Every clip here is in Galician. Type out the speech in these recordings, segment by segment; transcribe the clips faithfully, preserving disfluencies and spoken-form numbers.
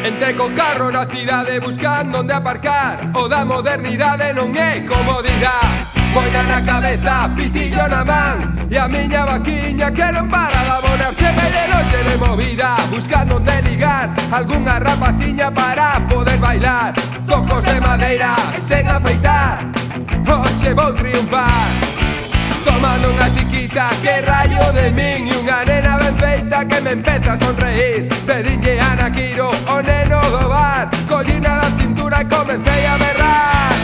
Entre co carro na cidade buscando onde aparcar. O da modernidade non é comodidade. Boina na cabeza, pitillo na man, e a miña vaquiña que non para de abonar. Chega de noche de movida, buscando onde ligar algunha rapaciña para poder bailar. Zocos de madeira, sen afeitar, hoxe vou triunfar. Tomando unha chiquita que rayo de min, e unha nena ben feita que me empeza a sonreír. Pedinlle a Naquiro, o neno do bar, collina da cintura e comecei a berrar.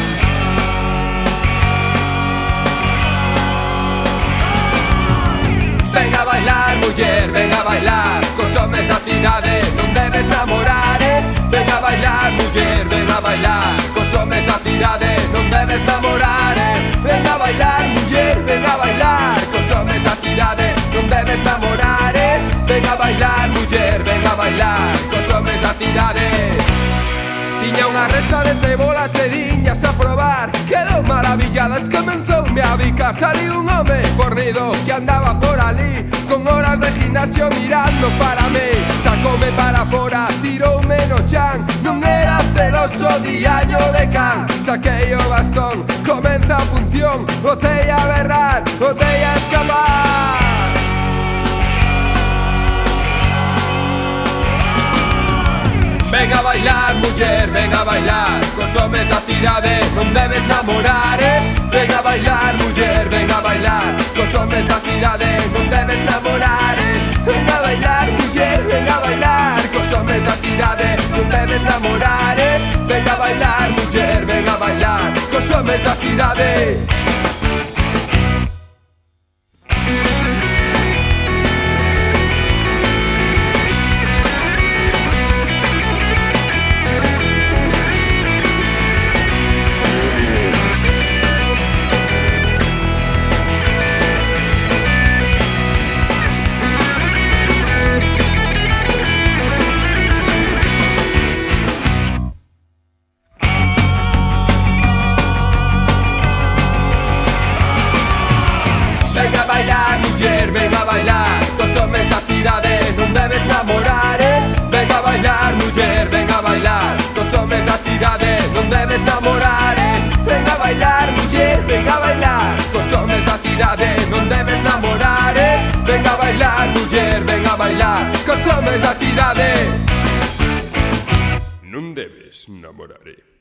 Ven a bailar, muller, ven a bailar, cos homes da cidade non debes namorar, eh? Ven a bailar, muller, ven a bailar, cos homes da cidade non debes namorar, eh? Ven a bailar, muller, ven a bailar, cos homes da cidade non debes namorar, eh? Ven a bailar, muller, ven a bailar, cos homes da cidade. Tiña unha reza de cebolas e diñas a probar, quedou maravilladas, comenzoume a bicar. Salí un home fornido que andaba por ali, con horas de gimnasio mirando para mí. Sacoume para fora, tiroume no chan, non era celoso diaño de can. Saquei o bastón, comeza a función, botei a berrar, botei a escapar. Ven a bailar, muller, ven a bailar, cos homes da cidade non debes namorar, eh? Ven a bailar, muller, ven a bailar, cos homes da cidade non debes namorar, eh? Ven a bailar, muller, ven a bailar, cos homes da cidade non debes namorar, eh? Ven a bailar, muller, ven a bailar, cos homes da cidade. Muller, ven a bailar, cos homes da cidade non debes namorar, eh? Ven a bailar, muller, ven a bailar, cos homes da cidade non debes namorar, eh? Ven a bailar, muller, ven a bailar, cos homes da cidade non debes namorar, eh? Ven a bailar, muller, ven a bailar, cos homes da cidade non debes namorar, eh?